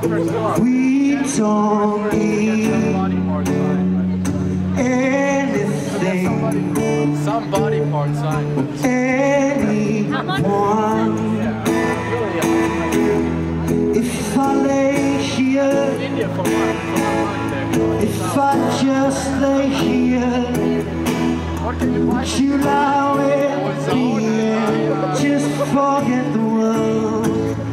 We don't need anything, some body part sign. anyone. If I lay here, if I just lay here, would you lie with me and just forget the world?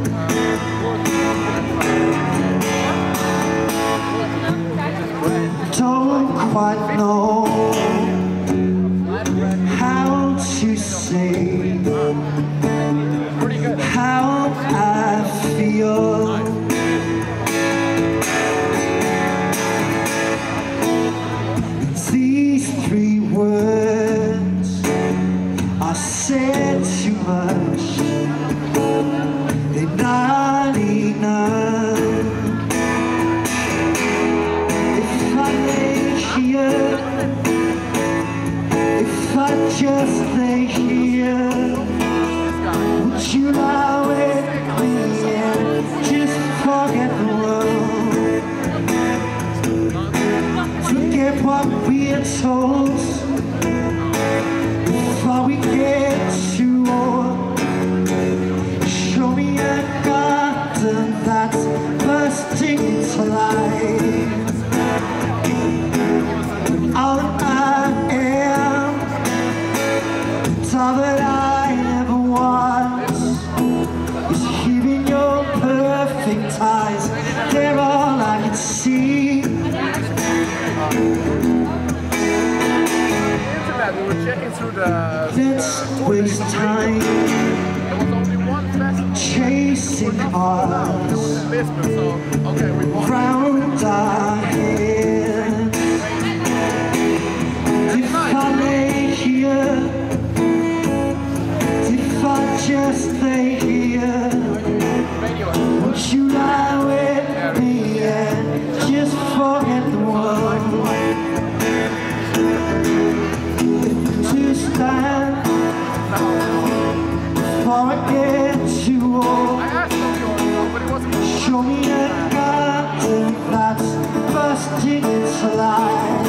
Don't quite know how to say how I feel. These three words are said too much. They're not enough. If I lay here, if I just lay here, would you lie with me and just forget the world? Forget what we're told before we get too old. Show me a garden that's bursting to life. All that I am, all that I ever want, is here in your perfect eyes. They're all I can see. We were checking through the... Let's waste time chasing cars round our head. If I lay here, if I just lay here, would you lie with me and just forget the world? To stand before I get too old. Show me a garden that's bursting into life.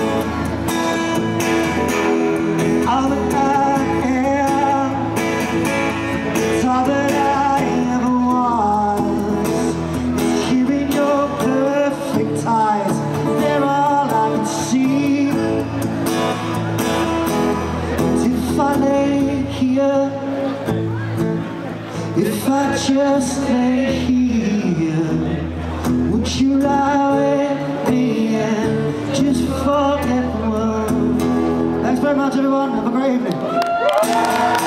All that I am, all that I ever was, is here in your perfect eyes. They're all I can see. If I lay here, if I just lay here, would you lie with me and just forget the world? Thanks very much, everyone. Have a great evening.